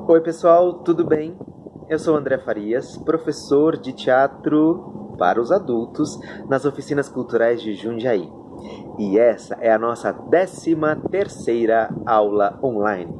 Oi pessoal, tudo bem? Eu sou André Farias, professor de teatro para os adultos nas oficinas culturais de Jundiaí. E essa é a nossa 13ª aula online.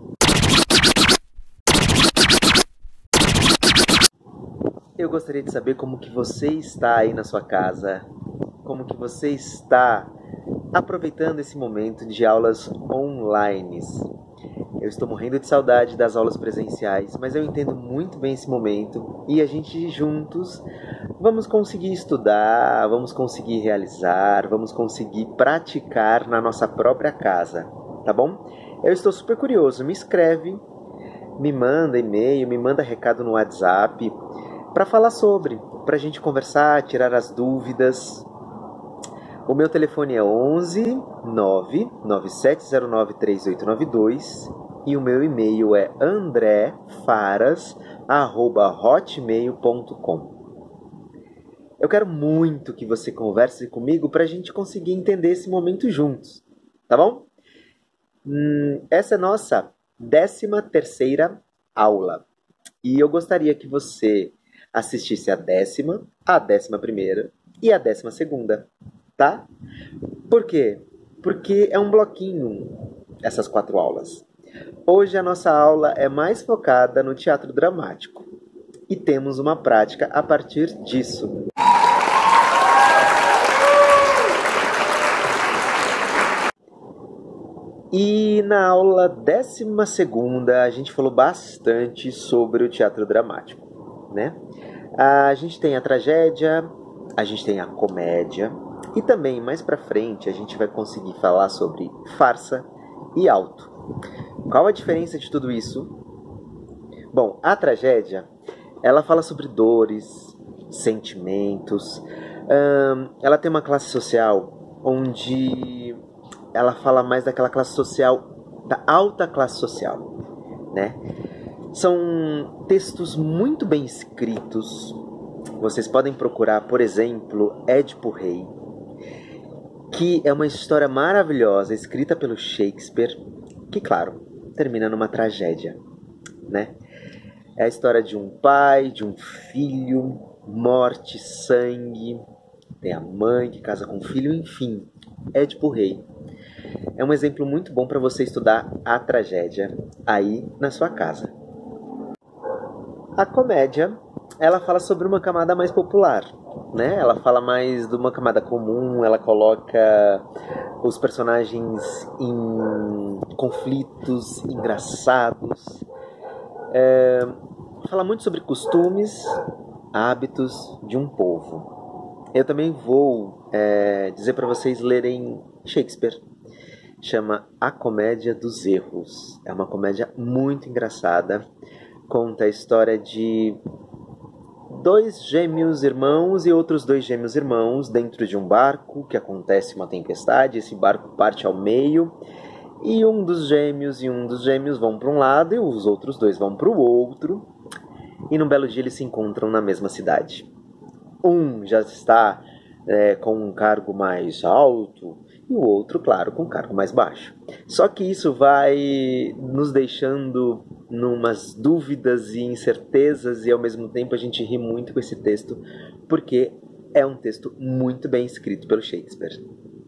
Eu gostaria de saber como que você está aí na sua casa, como que você está aproveitando esse momento de aulas online. Eu estou morrendo de saudade das aulas presenciais, mas eu entendo muito bem esse momento e a gente juntos vamos conseguir estudar, vamos conseguir realizar, vamos conseguir praticar na nossa própria casa, tá bom? Eu estou super curioso, me escreve, me manda e-mail, me manda recado no WhatsApp para falar sobre, para a gente conversar, tirar as dúvidas. O meu telefone é 11 99709 3892 e o meu e-mail é andrefaras@hotmail.com. Eu quero muito que você converse comigo para a gente conseguir entender esse momento juntos, tá bom? Essa é a nossa 13ª aula e eu gostaria que você assistisse a 10ª, a 11ª e a 12ª. Tá? Por quê? Porque é um bloquinho essas 4 aulas. Hoje a nossa aula é mais focada no teatro dramático e temos uma prática a partir disso. E na aula 12ª a gente falou bastante sobre o teatro dramático, né? A gente tem a tragédia, a gente tem a comédia, e também, mais pra frente, a gente vai conseguir falar sobre farsa e auto. Qual a diferença de tudo isso? Bom, a tragédia, ela fala sobre dores, sentimentos. Ela tem uma classe social onde ela fala mais daquela classe social, da alta classe social, né? São textos muito bem escritos. Vocês podem procurar, por exemplo, Édipo Rei, que é uma história maravilhosa, escrita pelo Shakespeare, que, claro, termina numa tragédia, né? É a história de um pai, de um filho, morte, sangue, tem a mãe que casa com o filho, enfim, Édipo Rei. É um exemplo muito bom para você estudar a tragédia aí na sua casa. A comédia, ela fala sobre uma camada mais popular, né? Ela fala mais de uma camada comum, ela coloca os personagens em conflitos engraçados. Fala muito sobre costumes, hábitos de um povo. Eu também vou dizer para vocês lerem Shakespeare. Chama A Comédia dos Erros. É uma comédia muito engraçada. Conta a história de 2 gêmeos irmãos e outros 2 gêmeos irmãos dentro de um barco que acontece uma tempestade. Esse barco parte ao meio e um dos gêmeos vão para um lado e os outros 2 vão para o outro. E num belo dia eles se encontram na mesma cidade. Um já está com um cargo mais alto e o outro, claro, com um cargo mais baixo. Só que isso vai nos deixando numas dúvidas e incertezas e ao mesmo tempo a gente ri muito com esse texto porque é um texto muito bem escrito pelo Shakespeare.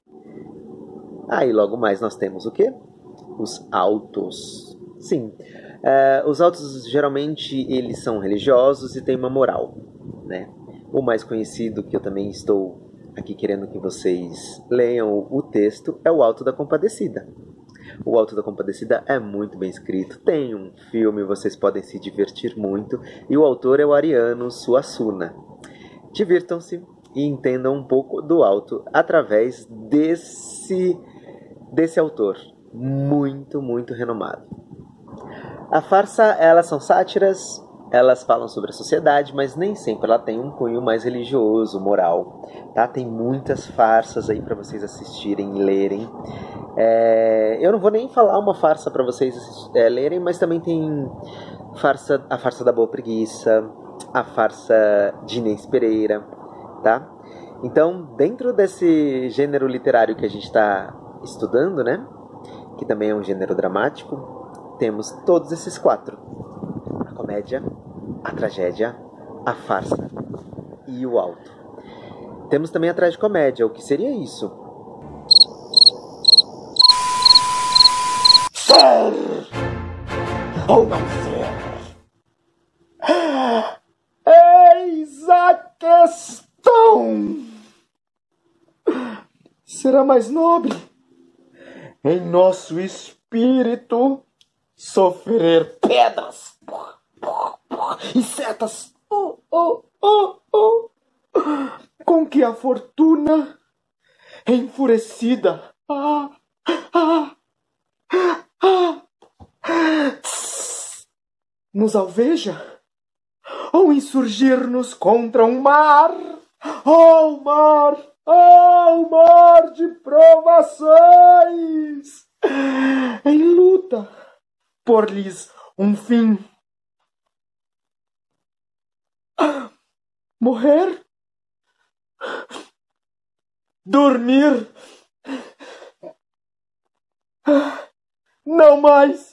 Aí logo mais nós temos o quê? Os autos. Sim, os autos geralmente eles são religiosos e têm uma moral, né? O mais conhecido, que eu também estou aqui querendo que vocês leiam o texto, é o Auto da Compadecida. O Auto da Compadecida é muito bem escrito, tem um filme, vocês podem se divertir muito, e o autor é o Ariano Suassuna. Divirtam-se e entendam um pouco do Auto através desse autor, muito, muito renomado. A farsa, elas são sátiras, elas falam sobre a sociedade, mas nem sempre ela tem um cunho mais religioso, moral, tá? Tem muitas farsas aí para vocês assistirem e lerem. Eu não vou nem falar uma farsa para vocês lerem, mas também tem a farsa da Boa Preguiça, a farsa de Inês Pereira, tá? Então, dentro desse gênero literário que a gente está estudando, né? Que também é um gênero dramático, temos todos esses 4. comédia, a tragédia, a farsa e o alto. Temos também a tragicomédia. O que seria isso? Ser ou não ser? Eis a questão! Será mais nobre em nosso espírito sofrer pedras e setas com que a fortuna enfurecida nos alveja, ou insurgir-nos contra um mar, mar de provações, em luta por-lhes um fim. Morrer, dormir, não mais.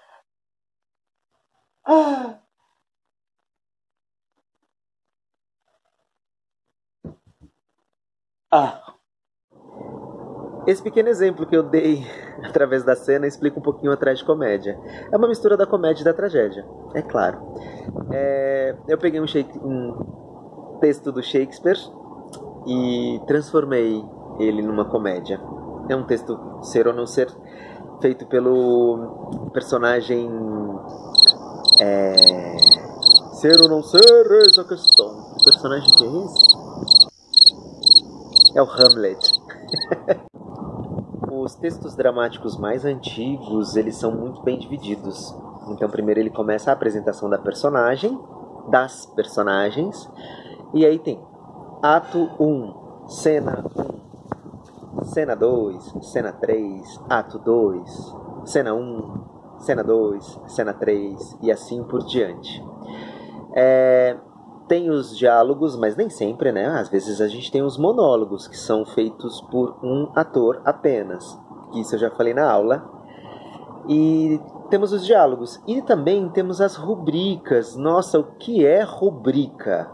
Esse pequeno exemplo que eu dei através da cena explica um pouquinho a tragicomédia. É uma mistura da comédia e da tragédia, é claro. Eu peguei um texto do Shakespeare e transformei ele numa comédia. É um texto, ser ou não ser, feito pelo personagem... Ser ou não ser, eis a questão. Que personagem que é esse? É o Hamlet. Os textos dramáticos mais antigos, eles são muito bem divididos. Então, primeiro ele começa a apresentação da personagem, das personagens, e aí tem ato 1, cena 1, cena 2, cena 3, ato 2, cena 1, cena 2, cena 3, e assim por diante. Tem os diálogos, mas nem sempre, né? Às vezes a gente tem os monólogos, que são feitos por um ator apenas. Isso eu já falei na aula. E temos os diálogos. E também temos as rubricas. Nossa, o que é rubrica?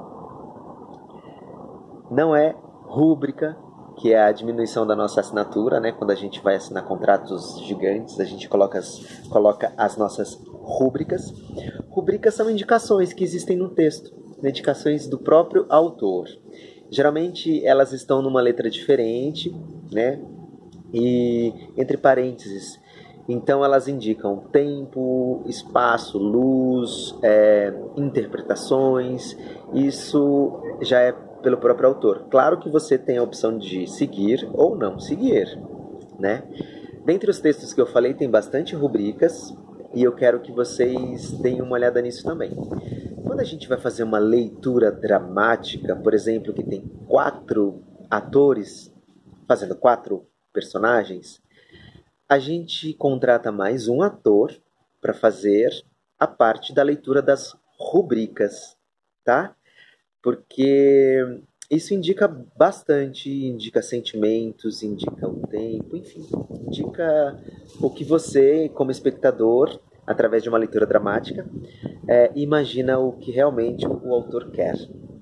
Não é rúbrica, que é a diminuição da nossa assinatura, né? Quando a gente vai assinar contratos gigantes, a gente coloca as nossas rúbricas. Rubricas são indicações que existem no texto. Indicações do próprio autor. Geralmente elas estão numa letra diferente, né? E entre parênteses. Então elas indicam tempo, espaço, luz, interpretações. Isso já é pelo próprio autor. Claro que você tem a opção de seguir ou não seguir, né? Dentre os textos que eu falei tem bastante rubricas e eu quero que vocês deem uma olhada nisso também. Quando a gente vai fazer uma leitura dramática, por exemplo, que tem 4 atores fazendo 4 personagens, a gente contrata mais um ator para fazer a parte da leitura das rubricas, tá? Porque isso indica bastante, indica sentimentos, indica o tempo, enfim, indica o que você, como espectador, através de uma leitura dramática, imagina o que realmente o autor quer.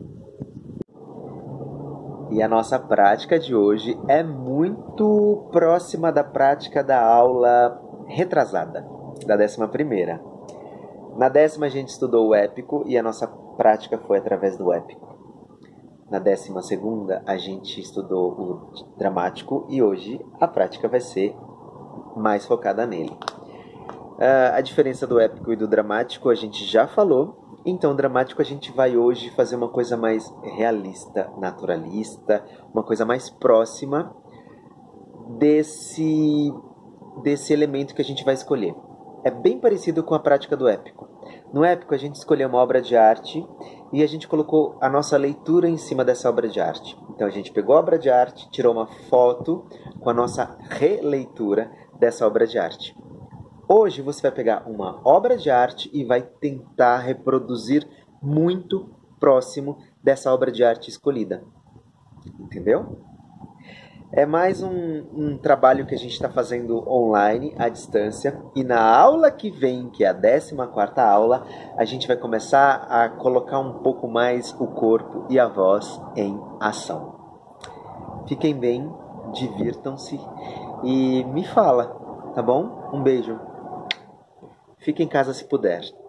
E a nossa prática de hoje é muito próxima da prática da aula retrasada, da 11ª. Na 10ª a gente estudou o épico e a nossa prática foi através do épico. Na 12ª a gente estudou o dramático e hoje a prática vai ser mais focada nele. A diferença do épico e do dramático a gente já falou. Então, o dramático a gente vai hoje fazer uma coisa mais realista, naturalista, uma coisa mais próxima desse elemento que a gente vai escolher. É bem parecido com a prática do épico. No épico a gente escolheu uma obra de arte e a gente colocou a nossa leitura em cima dessa obra de arte. Então a gente pegou a obra de arte, tirou uma foto com a nossa releitura dessa obra de arte. Hoje você vai pegar uma obra de arte e vai tentar reproduzir muito próximo dessa obra de arte escolhida. Entendeu? É mais um trabalho que a gente está fazendo online, à distância. E na aula que vem, que é a 14ª aula, a gente vai começar a colocar um pouco mais o corpo e a voz em ação. Fiquem bem, divirtam-se e me fala, tá bom? Um beijo. Fique em casa se puder.